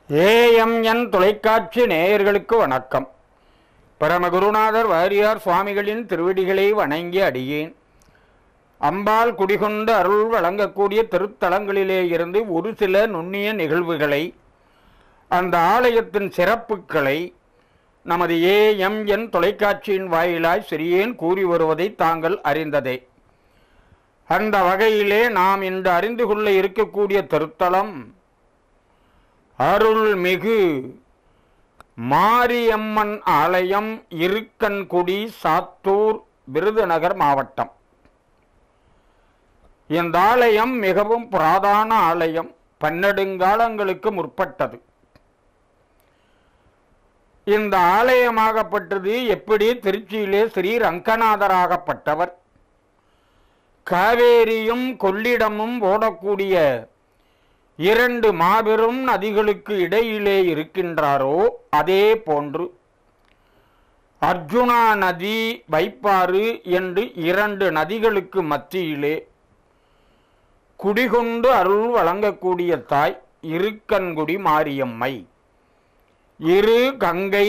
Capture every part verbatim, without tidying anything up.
AMN தொலைக்காட்சி நேயர்களுக்கு வணக்கம். பரமகுருநாதர் வாரியார் சுவாமிகளின் திருவடிகளை வணங்கி அடியேன். அம்பாள் குடிகொண்டு அருள் வழங்கக்கூடிய திருத்தலங்களிலே இருந்து ஒரு சில நுண்ணிய நிகழ்வுகளை, அந்த ஆலயத்தின் சிறப்புகளை நமது ஏஎம்என் தொலைக்காட்சியின் வாயிலாய் சிறியேன் கூறி வருவதை தாங்கள் அறிந்ததே. அந்த வகையிலே நாம் இன்று அறிந்து கொள்ள இருக்கக்கூடிய திருத்தலம் அருள்மிகு மாரியம்மன் ஆலயம், இருக்கன்குடி, சாத்தூர், விருதுநகர் மாவட்டம். இந்த ஆலயம் மிகவும் புராதான ஆலயம், பன்னெடுங்காலங்களுக்கு முற்பட்டது. இந்த ஆலயமாகப்பட்டது எப்படி திருச்சியிலே ஸ்ரீ ரங்கநாதராகப்பட்டவர் காவேரியும் கொள்ளிடமும் ஓடக்கூடிய இரண்டு மாபெரும் நதிகளுக்கு இடையிலே இருக்கின்றாரோ, அதே போன்று அர்ஜுனா நதி, வைப்பாறு என்று இரண்டு நதிகளுக்கு மத்தியிலே குடிகொண்டு அருள் வழங்கக்கூடிய தாய் இருக்கன்குடி மாரியம்மை. இரு கங்கை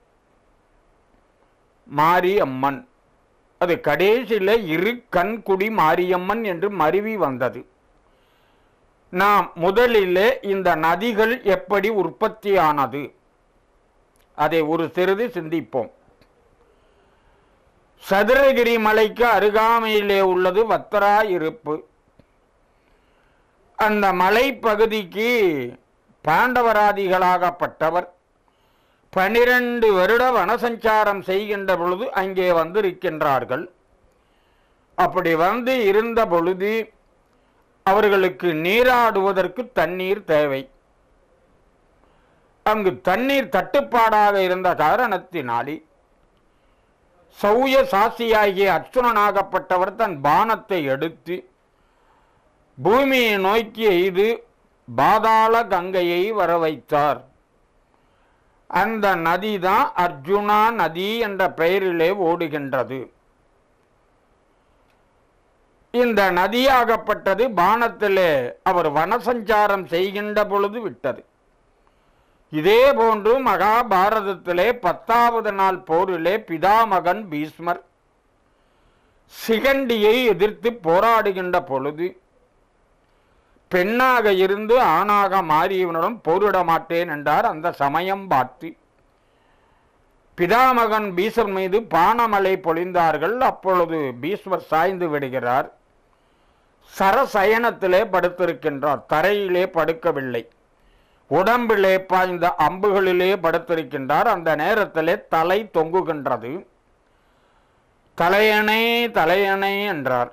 மாரியம்மன், அது கடைசியில் இருக்கன்குடி மாரியம்மன் என்று மருவி வந்தது. நாம் முதலிலே இந்த நதிகள் எப்படி உற்பத்தியானது அதை ஒரு சிறிது சிந்திப்போம். சதுரகிரி மலைக்கு அருகாமையிலே உள்ளது வத்தராயிருப்பு. அந்த மலைப்பகுதிக்கு பாண்டவராதிகளாகப்பட்டவர் பனிரெண்டு வருட வனசஞ்சாரம் செய்கின்ற பொழுது அங்கே வந்திருக்கின்றார்கள். அப்படி வந்து இருந்த பொழுது அவர்களுக்கு நீராடுவதற்கு தண்ணீர் தேவை. அங்கு தண்ணீர் தட்டுப்பாடாக இருந்த காரணத்தினாலே சௌய சாசியாகிய அர்ச்சுனனாகப்பட்டவர் தன் பானத்தை எடுத்து பூமியை நோக்கி எய்து பாதாள கங்கையை வர வைத்தார். அந்த நதிதான் அர்ஜுனா நதி என்ற பெயரிலே ஓடுகின்றது. இந்த நதியாகப்பட்டது பானத்திலே அவர் வனசஞ்சாரம் செய்கின்ற பொழுது விட்டது. இதே போன்று மகாபாரதத்திலே பத்தாவது நாள் போரிலே பிதாமகன் பீஷ்மர் சிகண்டியை எதிர்த்து போராடுகின்ற பொழுது பெண்ணாக இருந்து ஆணாக மாறியவனுடன் போரிட மாட்டேன் என்றார். அந்த சமயம் பார்த்து பிதாமகன் பீஷ்மர் மீது பானமலை பொழிந்தார்கள். அப்பொழுது பீஷ்மர் சாய்ந்து விடுகிறார். சரசயனத்திலே படுத்திருக்கின்றார், தரையிலே படுக்கவில்லை. உடம்பிலே பாய்ந்த அம்புகளிலே படுத்திருக்கின்றார். அந்த நேரத்திலே தலை தொங்குகின்றது. தலையணை தலையணை என்றார்.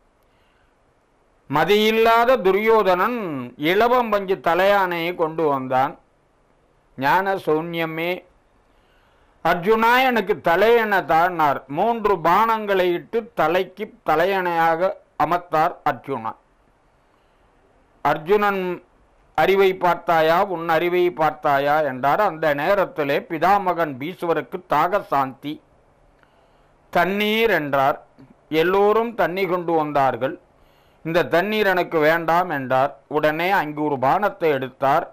மதியில்லாத துரியோதனன் இளவம் பஞ்சு தலையானையை கொண்டு வந்தான். ஞான சூன்யமே அர்ஜுனா, எனக்கு தலையணை தாழ்னார். மூன்று பானங்களை இட்டு தலைக்கு தலையணையாக அமர்த்தார் அர்ஜுனா. அர்ஜுனன் அறிவை பார்த்தாயா, உன் அறிவை பார்த்தாயா என்றார். அந்த நேரத்திலே பிதாமகன் பீஷ்மருக்கு தாக சாந்தி, தண்ணீர் என்றார். எல்லோரும் தண்ணி கொண்டு வந்தார்கள். இந்த தண்ணீர் எனக்கு வேண்டாம் என்றார். உடனே அங்கு ஒரு பானத்தை எடுத்தார்.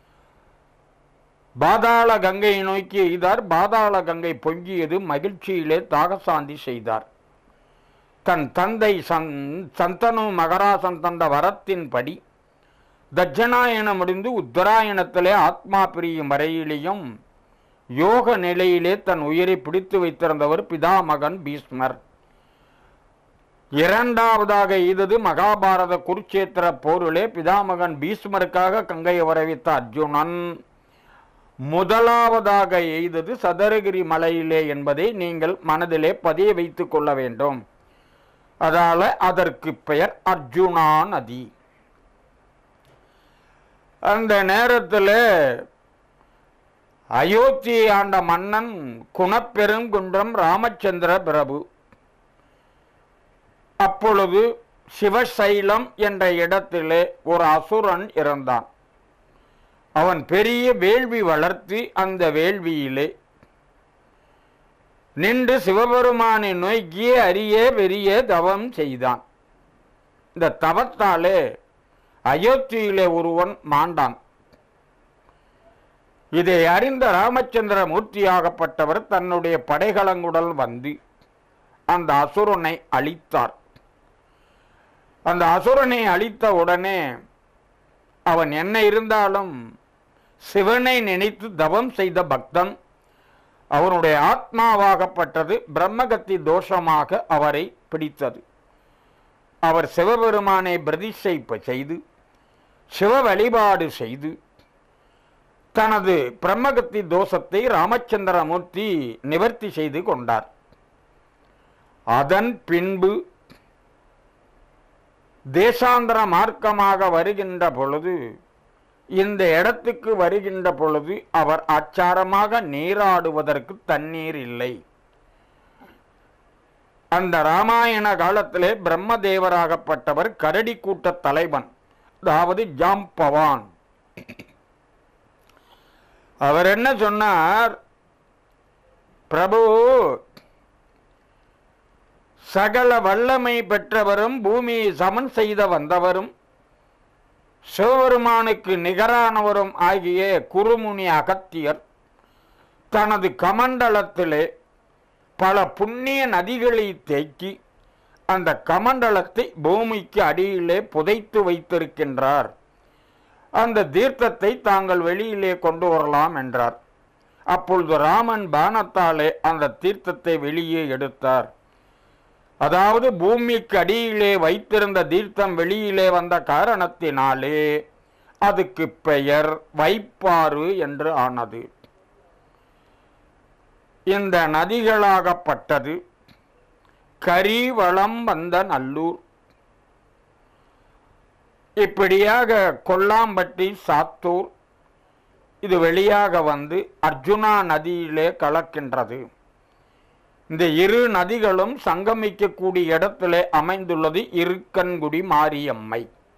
பாதாள கங்கையை நோக்கி எய்தார். பாதாள கங்கை பொங்கியது. மகிழ்ச்சியிலே தாகசாந்தி செய்தார். தன் தந்தை சந் சந்தனு மகராசன் தந்த வரத்தின்படி தட்சணாயணம் முடிந்து உத்தராயணத்திலே ஆத்மா பிரியும் வரையிலேயும் யோக நிலையிலே தன் உயிரை பிடித்து வைத்திருந்தவர் பிதாமகன் பீஷ்மர். இரண்டாவதாக எய்தது மகாபாரத குருட்சேத்திர போரிலே பிதாமகன் பீஷ்மருக்காக கங்கையை வரவித்த அர்ஜுனன். முதலாவதாக எய்தது சதுரகிரி மலையிலே என்பதை நீங்கள் மனதிலே பதிய வைத்துக் கொள்ள வேண்டும். அதால அதற்கு பெயர் அர்ஜுனா நதி. அந்த நேரத்தில் அயோத்தியை ஆண்ட மன்னன் குணப்பெருங்குன்றம் ராமச்சந்திர பிரபு அப்பொழுது சிவசைலம் என்ற இடத்திலே ஒரு அசுரன் இருந்தான். அவன் பெரிய வேள்வி வளர்த்து அந்த வேள்வியிலே நின்று சிவபெருமானை நோக்கி அரிய பெரிய தவம் செய்தான். இந்த தவத்தாலே அயோத்தியிலே ஒருவன் மாண்டான். இதை அறிந்த ராமச்சந்திர மூர்த்தியாகப்பட்டவர் தன்னுடைய படைகளங்குடல் வந்து அந்த அசுரனை அழித்தார். அந்த அசுரனை அழித்த உடனே அவன் என்ன இருந்தாலும் சிவனை நினைத்து தவம் செய்த பக்தன். அவனுடைய ஆத்மாவாகப்பட்டது பிரம்மகத்தி தோஷமாக அவரை பிடித்தது. அவர் சிவபெருமானை பிரதிஷ்டை செய்து சிவ வழிபாடு செய்து தனது பிரம்மகத்தி தோஷத்தை ராமச்சந்திரமூர்த்தி நிவர்த்தி செய்து கொண்டார். அதன் பின்பு தேசாந்திர மார்க்கமாக வருகின்ற பொழுது, இந்த இடத்துக்கு வருகின்ற பொழுது அவர் ஆச்சாரமாக நீராடுவதற்கு தண்ணீர் இல்லை. அந்த ராமாயண காலத்திலே பிரம்மதேவராகப்பட்டவர் கரடி கூட்ட தலைவன், அதாவது ஜாம்பவான். அவர் என்ன சொன்னார்? பிரபு, சகல வல்லமை பெற்றவரும் பூமியை சமன் செய்த வந்தவரும் சிவபெருமானுக்கு நிகரானவரும் ஆகிய குருமுனி அகத்தியர் தனது கமண்டலத்திலே பல புண்ணிய நதிகளை தேக்கி அந்த கமண்டலத்தை பூமிக்கு அடியிலே புதைத்து வைத்திருக்கின்றார். அந்த தீர்த்தத்தை தாங்கள் வெளியிலே கொண்டு வரலாம் என்றார். அப்பொழுது ராமன் பானத்தாலே அந்த தீர்த்தத்தை வெளியே எடுத்தார். அதாவது பூமிக்கு அடியிலே வைத்திருந்த தீர்த்தம் வெளியிலே வந்த காரணத்தினாலே அதுக்கு பெயர் வைப்பாறு என்று ஆனது. இந்த நதிகளாகப்பட்டது கரிவளம் வந்த நல்லூர், இப்படியாக கொல்லாம்பட்டி, சாத்தூர், இது வெளியாக வந்து அர்ஜுனா நதியிலே கலக்கின்றது. இந்த இரு நதிகளும் சங்கமிக்கக்கூடிய இடத்திலே அமைந்துள்ளது இருக்கன்குடி மாரியம்மை.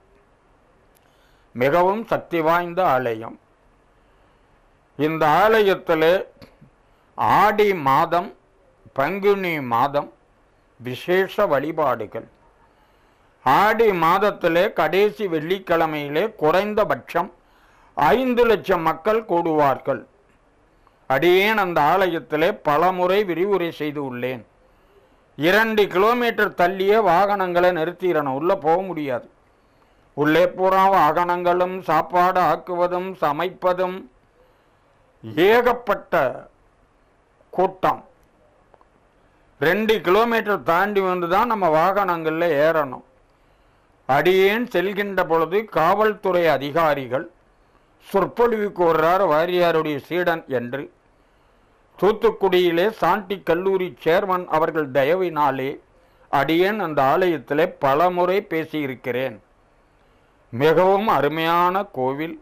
மிகவும் சக்தி வாய்ந்த ஆலயம். இந்த ஆலயத்திலே ஆடி மாதம், பங்குனி மாதம் விசேஷ வழிபாடுகள். ஆடி மாதத்திலே கடைசி வெள்ளிக்கிழமையிலே குறைந்தபட்சம் ஐந்து லட்சம் மக்கள் கூடுவார்கள். அடியேன் அந்த ஆலயத்திலே பல முறை விரிவுரை செய்து உள்ளேன். இரண்டு கிலோமீட்டர் தள்ளிய வாகனங்களை நிறுத்திடணும், உள்ளே போக முடியாது. உள்ளே பூரா வாகனங்களும் சாப்பாடு ஆக்குவதும் சமைப்பதும், ஏகப்பட்ட கூட்டம். ரெண்டு கிலோமீட்டர் தாண்டி வந்து தான் நம்ம வாகனங்களில் ஏறணும். அடியேன் செல்கின்ற பொழுது காவல்துறை அதிகாரிகள் சொற்பொழிவுக்கு வர்றார் வாரியாருடைய சீடன் என்று தூத்துக்குடியிலே சாண்டி கல்லூரி சேர்மன் அவர்கள் தயவினாலே அடியேன் அந்த ஆலயத்திலே பல முறை பேசியிருக்கிறேன். மிகவும் அருமையான கோவில்.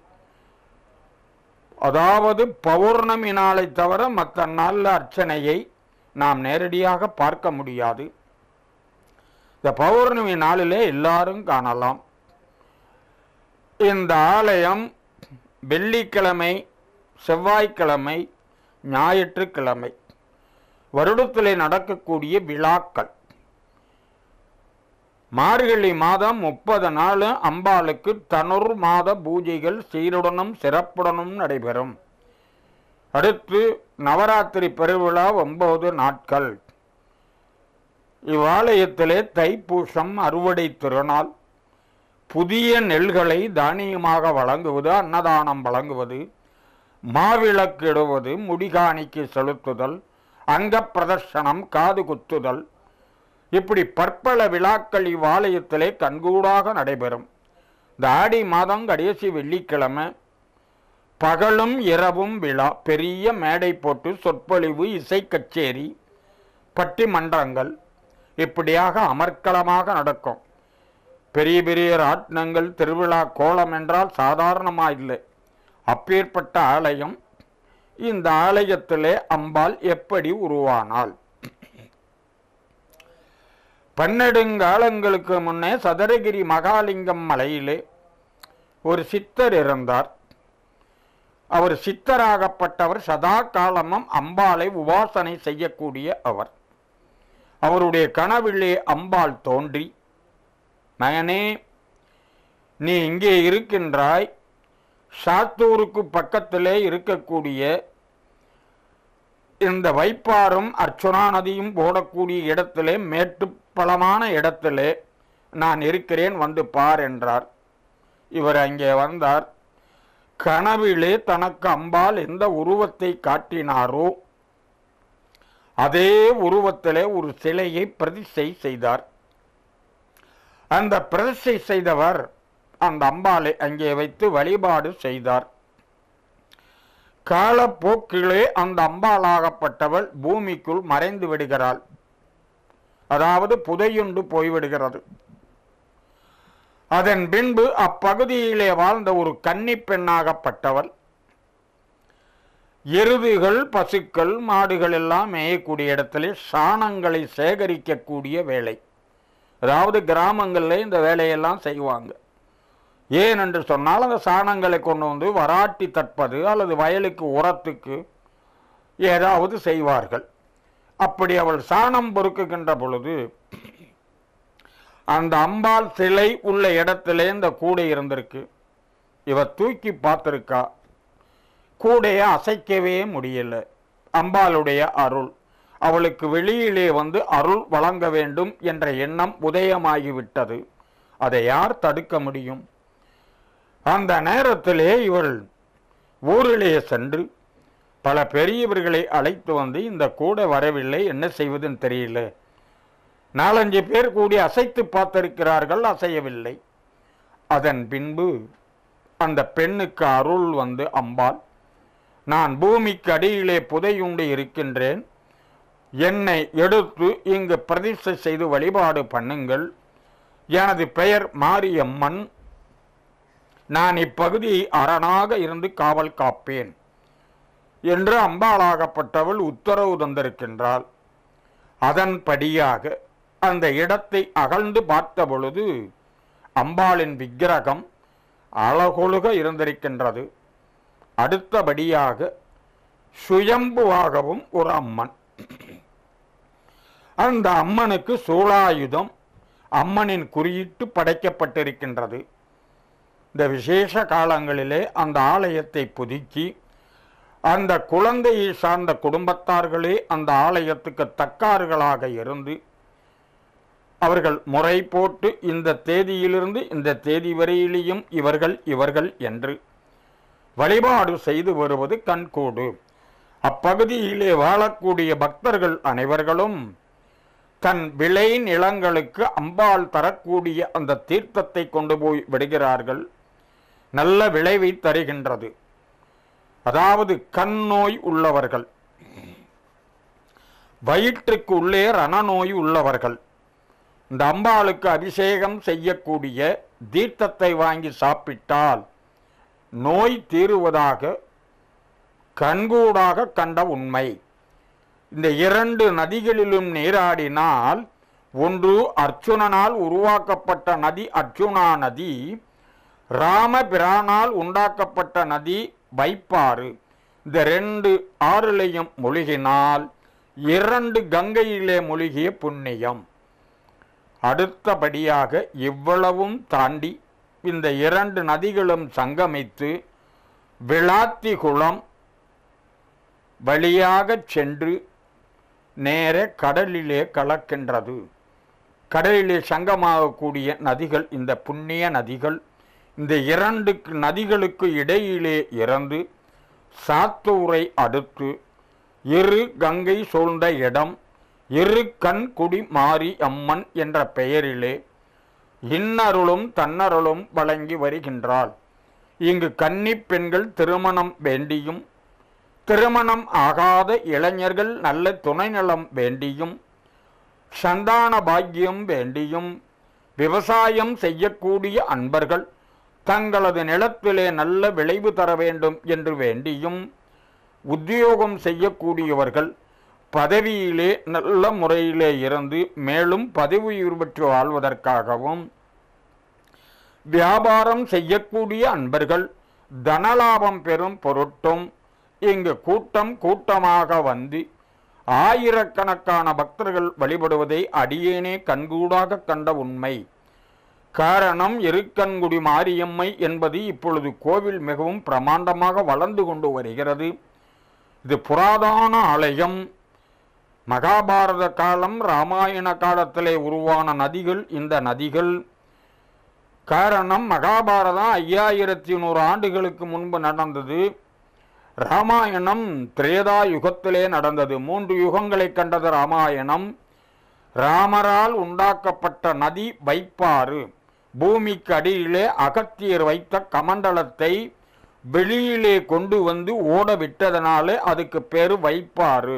அதாவது பௌர்ணமி நாளை தவிர மற்ற நாளில் அர்ச்சனையை நாம் நேரடியாக பார்க்க முடியாது. இந்த பௌர்ணமி நாளிலே எல்லாரும் காணலாம். இந்த ஆலயம் வெள்ளிக்கிழமை, செவ்வாய்க்கிழமை, ஞாயிற்றுக்கிழமை வருடத்திலே நடக்கக்கூடிய விழாக்கள். மார்கழி மாதம் முப்பது நாள் அம்பாளுக்கு தனுர் மாத பூஜைகள் சீருடனும் சிறப்புடனும் நடைபெறும். அடுத்து நவராத்திரி பெருவிழா ஒன்பது நாட்கள். இவ்வாலயத்திலே தைப்பூசம் அறுவடை திருநாள், புதிய நெல்களை தானியமாக வழங்குவது, அன்னதானம் வழங்குவது, மாவிளக்கிடுவது, முடிகாணிக்கு செலுத்துதல், அங்க பிரதர்சனம், காது குத்துதல், இப்படி பற்பல விழாக்கள் இவ்வாலயத்திலே கண்கூடாக நடைபெறும். இந்த ஆடி மாதம் கடைசி வெள்ளிக்கிழமை பகலும் இரவும் விழா. பெரிய மேடை போட்டு சொற்பொழிவு, இசை கச்சேரி, பட்டிமன்றங்கள் இப்படியாக அமர்க்களமாக நடக்கும். பெரிய பெரிய ராட்னங்கள், திருவிழா கோலம் என்றால் சாதாரணமாக இல்லை. அப்பேற்பட்ட ஆலயம். இந்த ஆலயத்திலே அம்பாள் எப்படி உருவானாள்? பன்னெடுங்காலங்களுக்கு முன்னே சதுரகிரி மகாலிங்கம் மலையிலே ஒரு சித்தர் இருந்தார். அவர் சித்தராகப்பட்டவர் சதா காலமும் அம்பாளை உபாசனை செய்யக்கூடிய அவர். அவருடைய கனவிலே அம்பாள் தோன்றி, மகனே, நீ இங்கே இருக்கின்றாய், சாத்தூருக்கு பக்கத்திலே இருக்கக்கூடிய இந்த வைப்பாரும் அர்ச்சுனா நதியும் போடக்கூடிய இடத்திலே மேட்டுப்பள்ளமான இடத்திலே நான் இருக்கிறேன், வந்து பார் என்றார். இவர் அங்கே வந்தார். கனவிலே தனக்கு அம்பாள் எந்த உருவத்தை காட்டினாரோ அதே உருவத்திலே ஒரு சிலையை பிரதிஷ்டை செய்தார். அந்த பிரதிஷ்டை செய்தவர் அந்த அம்பாளை அங்கே வைத்து வழிபாடு செய்தார். காலப்போக்கிலே அந்த அம்பாளாகப்பட்டவள் பூமிக்குள் மறைந்து விடுகிறாள். அதாவது புதையுண்டு போய்விடுகிறது. அதன் பின்பு அப்பகுதியிலே வாழ்ந்த ஒரு கன்னி பெண்ணாகப்பட்டவள் எருதுகள், பசுக்கள், மாடுகள் எல்லாம் மேயக்கூடிய இடத்திலே சாணங்களை சேகரிக்கக்கூடிய வேலை, அதாவது கிராமங்களில் இந்த வேலையெல்லாம் செய்வாங்க. ஏன் என்று சொன்னால் அந்த சாணங்களை கொண்டு வந்து வராட்டி தட்பது அல்லது வயலுக்கு உரத்துக்கு ஏதாவது செய்வார்கள். அப்படி அவள் சாணம் பொறுக்குகின்ற பொழுது அந்த அம்பாள் சிலை உள்ள இடத்திலே இந்த கூடை இருந்திருக்கு. இவ தூக்கி பார்த்திருக்கா. கூடையை அசைக்கவே முடியல. அம்பாளுடைய அருள் அவளுக்கு வெளியிலே வந்து அருள் வழங்க வேண்டும் என்ற எண்ணம் உதயமாகிவிட்டது. அதை யார் தடுக்க முடியும்? அந்த நேரத்திலே இவள் ஊரிலே சென்று பல பெரியவர்களை அழைத்து வந்து இந்த கூடை வரவில்லை, என்ன செய்வதுன்னு தெரியல. நாலஞ்சு பேர் கூடி அசைத்து பார்த்திருக்கிறார்கள், அசையவில்லை. அதன் பின்பு அந்த பெண்ணுக்கு அருள் வந்து, அம்பாள், நான் பூமிக்கு அடியிலே புதையுண்டு இருக்கின்றேன், என்னை எடுத்து இங்கு பிரதிஷ்டை செய்து வழிபாடு பண்ணுங்கள். எனது பெயர் மாரியம்மன். நான் இப்பகுதியை அரணாக இருந்து காவல் காப்பேன் என்று அம்பாளாகப்பட்டவள் உத்தரவு தந்திருக்கின்றாள். அதன்படியாக அந்த இடத்தை அகழ்ந்து பார்த்த பொழுது அம்பாளின் விக்கிரகம் அழகொழுக இருந்திருக்கின்றது. அடுத்தபடியாக சுயம்புவாகவும் ஒரு அம்மன். அந்த அம்மனுக்கு சூளாயுதம் அம்மனின் குறியிட்டு படைக்கப்பட்டிருக்கின்றது. இந்த விசேஷ காலங்களிலே அந்த ஆலயத்தை புதுக்கி அந்த குழந்தையை சார்ந்த குடும்பத்தார்களே அந்த ஆலயத்துக்கு தக்கார்களாக இருந்து அவர்கள் முறை போட்டு இந்த தேதியிலிருந்து இந்த தேதி வரையிலேயும் இவர்கள் இவர்கள் என்று வழிபாடு செய்து வருவது கண்கூடு. அப்பகுதியிலே வாழக்கூடிய பக்தர்கள் அனைவர்களும் தன் விளை நிலங்களுக்கு அம்பாள் தரக்கூடிய அந்த தீர்த்தத்தை கொண்டு போய் விடுகிறார்கள். நல்ல விளைவை தருகின்றது. அதாவது கண் நோய் உள்ளவர்கள், வயிற்றுக்கு உள்ளே ரணநோய் உள்ளவர்கள் இந்த அம்பாளுக்கு அபிஷேகம் செய்யக்கூடிய தீர்த்தத்தை வாங்கி சாப்பிட்டால் நோய் தீருவதாக கண்கூடாக கண்ட உண்மை. இந்த இரண்டு நதிகளிலும் நீராடினால், ஒன்று அர்ச்சுனனால் உருவாக்கப்பட்ட நதி அர்ச்சுனா நதி, ராமபிரானால் உண்டாக்கப்பட்ட நதி வைப்பாறு. இந்த ரெண்டு ஆறுலையும் மூழ்கினால் இரண்டு கங்கையிலே மூழ்கிய புண்ணியம். அடுத்தபடியாக இவ்வளவும் தாண்டி இந்த இரண்டு நதிகளும் சங்கமித்து விளாத்தி குளம் வழியாக சென்று நேர கடலிலே கலக்கின்றது. கடலிலே சங்கமாகக்கூடிய நதிகள் இந்த புண்ணிய நதிகள். இந்த இரண்டு நதிகளுக்கு இடையிலே இறந்து சாத்தூரை அடுத்து இரு கங்கை சூழ்ந்த இடம் இரு கண் குடி மாரி அம்மன் என்ற பெயரிலே இன்னருளும் தன்னருளும் வழங்கி வருகின்றாள். இங்கு கன்னி பெண்கள் திருமணம் வேண்டியும் திருமணம் ஆகாத இளைஞர்கள் நல்ல துணைநலம் வேண்டியும் சந்தான பாக்கியம் வேண்டியும் விவசாயம் செய்யக்கூடிய அன்பர்கள் தங்களது நிலத்திலே நல்ல விளைவு தர வேண்டும் என்று வேண்டியும் உத்தியோகம் செய்யக்கூடியவர்கள் பதவியிலே நல்ல முறையிலே இருந்து மேலும் பதவி உயர்வு பெற்று வாழ்வதற்காகவும் வியாபாரம் செய்யக்கூடிய அன்பர்கள் தனலாபம் பெறும் பொருட்டும் இங்கு கூட்டம் கூட்டமாக வந்து ஆயிரக்கணக்கான பக்தர்கள் வழிபடுவதை அடியேனே கண்கூடாக கண்ட உண்மை. காரணம் இருக்கன்குடி மாரியம்மை என்பது இப்பொழுது கோவில் மிகவும் பிரமாண்டமாக வளர்ந்து கொண்டு வருகிறது. இது புராதன ஆலயம். மகாபாரத காலம் ராமாயண காலத்திலே உருவான நதிகள் இந்த நதிகள். காரணம், மகாபாரதம் ஐயாயிரத்தி நூறு ஆண்டுகளுக்கு முன்பு நடந்தது. ராமாயணம் திரேதா யுகத்திலே நடந்தது. மூன்று யுகங்களை கண்டது ராமாயணம். ராமரால் உண்டாக்கப்பட்ட நதி வைப்பாறு. பூமிக்கு அடியிலே அகத்தியர் வைத்த கமண்டலத்தை வெளியிலே கொண்டு வந்து ஓட விட்டதனாலே அதுக்கு பேரு வைப்பாறு.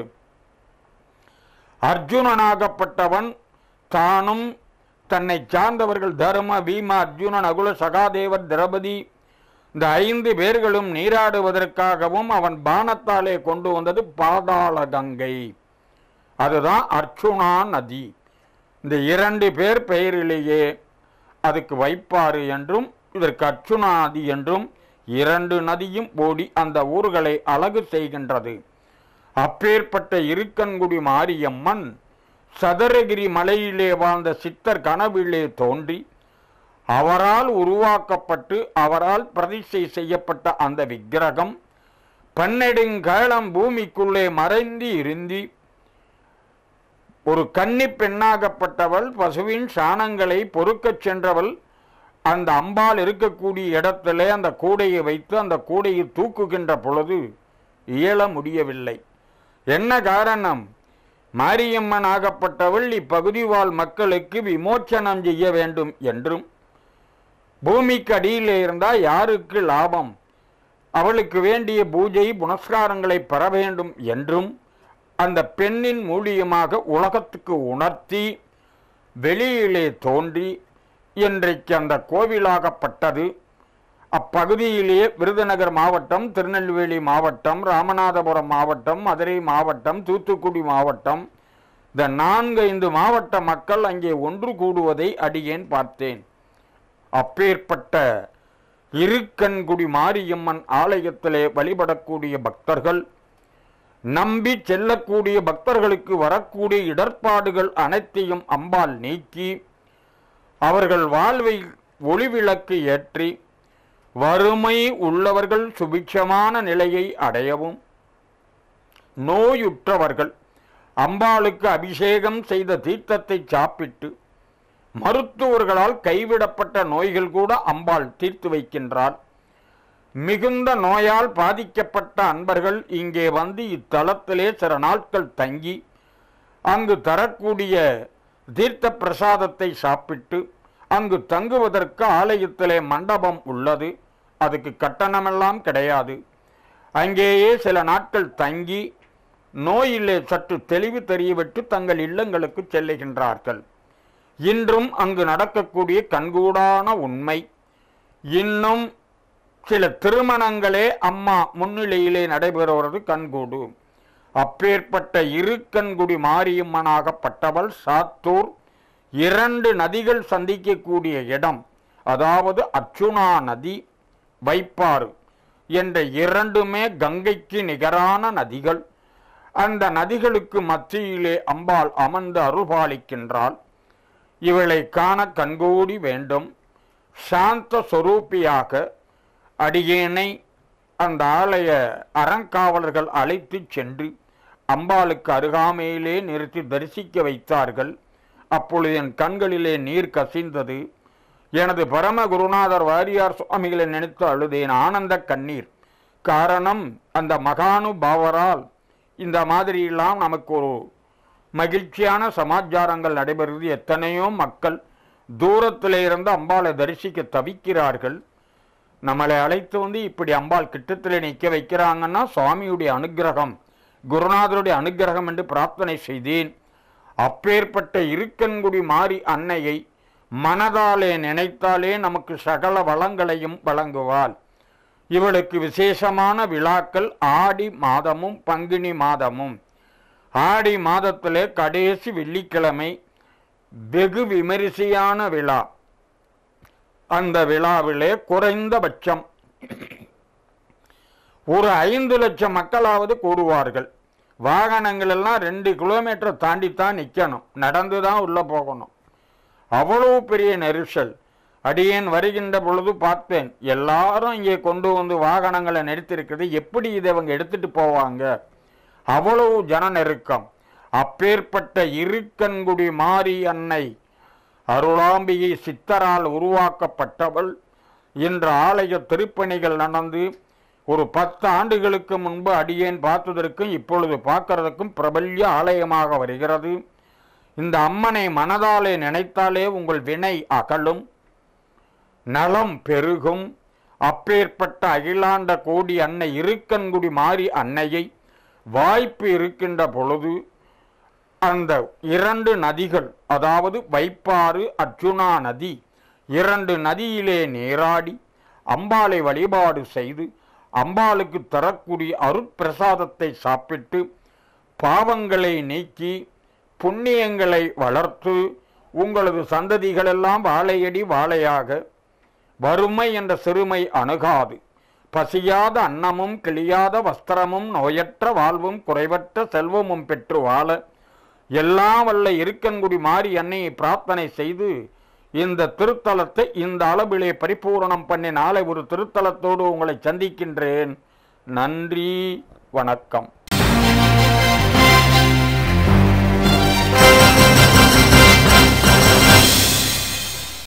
அர்ஜுனனாகப்பட்டவன் தானும் தன்னை சார்ந்தவர்கள் தர்ம பீம அர்ஜுன நகுல சகாதேவர் திரௌபதி இந்த ஐந்து பேர்களும் நீராடுவதற்காகவும் அவன் பானத்தாலே கொண்டு வந்தது பாதாள கங்கை. அதுதான் அர்ச்சுனா நதி. இந்த இரண்டு பேர் பெயரிலேயே அதுக்கு வைப்பாறு என்றும் இதற்கு அர்ச்சுனா நதி என்றும் இரண்டு நதியும் ஓடி அந்த ஊர்களை அழகு செய்கின்றது. அப்பேற்பட்ட இருக்கன்குடி மாரியம்மன் சதுரகிரி மலையிலே வாழ்ந்த சித்தர் கனவிலே தோன்றி அவரால் உருவாக்கப்பட்டு அவரால் பிரதிஷ்டை செய்யப்பட்ட அந்த விக்கிரகம் பன்னெடுங்காலம் பூமிக்குள்ளே மறைந்து இருந்தி ஒரு கன்னி பெண்ணாகப்பட்டவள் பசுவின் சாணங்களை பொறுக்கச் சென்றவள் அந்த அம்பாள் இருக்கக்கூடிய இடத்திலே அந்த கூடையை வைத்து அந்த கூடையை தூக்குகின்ற பொழுது இயல முடியவில்லை. என்ன காரணம்? மாரியம்மன் ஆகப்பட்டவள் இப்பகுதி வாழ் மக்களுக்கு விமோச்சனம் செய்ய வேண்டும் என்றும் பூமிக்கு அடியிலே இருந்தால் யாருக்கு லாபம், அவளுக்கு வேண்டிய பூஜை புனஸ்காரங்களை பெற வேண்டும் என்றும் அந்த பெண்ணின் மூலியமாக உலகத்துக்கு உணர்த்தி வெளியிலே தோன்றி இன்றைக்கு அந்த கோவிலாகப்பட்டது. அப்பகுதியிலேயே விருதுநகர் மாவட்டம், திருநெல்வேலி மாவட்டம், ராமநாதபுரம் மாவட்டம், மதுரை மாவட்டம், தூத்துக்குடி மாவட்டம், இந்த நான்கு ஐந்து மாவட்ட மக்கள் அங்கே ஒன்று கூடுவதை அடியேன் பார்த்தேன். அப்பேற்பட்ட இருக்கன்குடி மாரியம்மன் ஆலயத்திலே வழிபடக்கூடிய பக்தர்கள், நம்பி செல்லக்கூடிய பக்தர்களுக்கு வரக்கூடிய இடர்பாடுகள் அனைத்தையும் அம்பாள் நீக்கி அவர்கள் வாழ்வை ஒளிவிளக்கு ஏற்றி வறுமை உள்ளவர்கள் சுபிட்சமான நிலையை அடையவும், நோயுற்றவர்கள் அம்பாளுக்கு அபிஷேகம் செய்த தீர்த்தத்தை சாப்பிட்டு மருத்துவர்களால் கைவிடப்பட்ட நோய்கள் கூட அம்பாள் தீர்த்து வைக்கின்றாள். மிகுந்த நோயால் பாதிக்கப்பட்ட அன்பர்கள் இங்கே வந்து இத்தலத்திலே சில நாட்கள் தங்கி அங்கு தரக்கூடிய தீர்த்த பிரசாதத்தை சாப்பிட்டு அங்கு தங்குவதற்கு ஆலயத்திலே மண்டபம் உள்ளது. அதுக்கு கட்டணமெல்லாம் கிடையாது. அங்கேயே சில நாட்கள் தங்கி நோயிலே சற்று தெளிவு தெரியவிட்டு தங்கள் இல்லங்களுக்கு செல்லுகின்றார்கள். இன்றும் அங்கு நடக்கக்கூடிய கண்கூடான உண்மை. இன்னும் சில திருமணங்களே அம்மா முன்னிலையிலே நடைபெறுவது கண்கூடு. அப்பேற்பட்ட இருக்கன்குடி மாரியம்மனாகப்பட்டவள் சாத்தூர் இரண்டு நதிகள் சந்திக்கக்கூடிய இடம், அதாவது அர்ச்சுனா நதி, வைப்பாறு என்ற இரண்டுமே கங்கைக்கு நிகரான நதிகள். அந்த நதிகளுக்கு மத்தியிலே அம்பாள் அமர்ந்து அருள்பாலிக்கின்றாள். இவளை காண கண்கூடி வேண்டும். சாந்த சொரூபியாக அடியேனை அந்த ஆலய அறங்காவலர்கள் அழைத்து சென்று அம்பாளுக்கு அருகாமையிலே நிறுத்தி தரிசிக்க வைத்தார்கள். அப்பொழுது என் கண்களிலே நீர் கசிந்தது. எனது பரம குருநாதர் வாரியார் சுவாமிகளை நினைத்து அழுதேன், ஆனந்த கண்ணீர். காரணம், அந்த மகானுபாவரால் இந்த மாதிரியெல்லாம் நமக்கு ஒரு மகிழ்ச்சியான சமாச்சாரங்கள் நடைபெறுகிறது. எத்தனையோ மக்கள் தூரத்திலே இருந்து அம்பாளை தரிசிக்க தவிக்கிறார்கள். நம்மளை அழைத்து வந்து இப்படி அம்பாள் கிட்டத்திலே நிற்க வைக்கிறாங்கன்னா சுவாமியுடைய அனுகிரகம், குருநாதருடைய அனுகிரகம் என்று பிரார்த்தனை செய்தேன். அப்பேற்பட்ட இருக்கன்குடி மாரி அன்னையை மனதாலே நினைத்தாலே நமக்கு சகல வளங்களையும் வழங்குவாள். இவளுக்கு விசேஷமான விழாக்கள் ஆடி மாதமும் பங்குனி மாதமும். ஆடி மாதத்திலே கடைசி வெள்ளிக்கிழமை வெகு விமரிசையான விழா. அந்த விழாவிலே குறைந்தபட்சம் ஒரு ஐந்து லட்சம் மக்களாவது கூடுவார்கள். வாகனங்கள் எல்லாம் ரெண்டு கிலோமீட்டர் தாண்டித்தான் நிற்கணும், நடந்து தான் உள்ளே போகணும். அவ்வளவு பெரிய நெரிசல். அடியேன் வருகின்ற பொழுது பார்த்தேன், எல்லாரும் இங்கே கொண்டு வந்து வாகனங்களை நிறுத்திருக்கிறது, எப்படி இதை அவங்க எடுத்துட்டு போவாங்க? அவ்வளவு ஜன நெருக்கம். அப்பேற்பட்ட இருக்கன்குடி மாரி அன்னை அருளாம்பிகை சித்தரால் உருவாக்கப்பட்டவள். இன்று ஆலய திருப்பணிகள் நடந்து ஒரு பத்து ஆண்டுகளுக்கு முன்பு அடியேன் பார்த்ததற்கும் இப்பொழுது பார்க்கறதுக்கும் பிரபல்ய ஆலயமாக வருகிறது. இந்த அம்மனை மனதாலே நினைத்தாலே உங்கள் வினை அகலும், நலம் பெருகும். அப்பேற்பட்ட அகிலாண்ட கோடி அன்னை இருக்கன்குடி மாறி அன்னையை வாய்ப்பு இருக்கின்ற பொழுது அந்த இரண்டு நதிகள், அதாவது வைப்பாறு அர்ஜுனா நதி, இரண்டு நதியிலே நீராடி அம்பாளை வழிபாடு செய்து அம்பாளுக்கு தரக்கூடிய அருட்பிரசாதத்தை சாப்பிட்டு பாவங்களை நீக்கி புண்ணியங்களை வளர்த்து உங்களது சந்ததிகளெல்லாம் வாழையடி வாழையாக வறுமை என்ற சிறுமை அணுகாது, பசியாத அன்னமும் கிளியாத வஸ்திரமும் நோயற்ற வாழ்வும் குறைவற்ற செல்வமும் பெற்று வாழ எல்லாம் வல்ல இருக்கன்குடி மாறி அன்னையை பிரார்த்தனை செய்து இந்த திருத்தலத்தை இந்த அளவிலே பரிபூரணம் பண்ணி நாளை ஒரு திருத்தலத்தோடு உங்களை சந்திக்கின்றேன். நன்றி, வணக்கம்.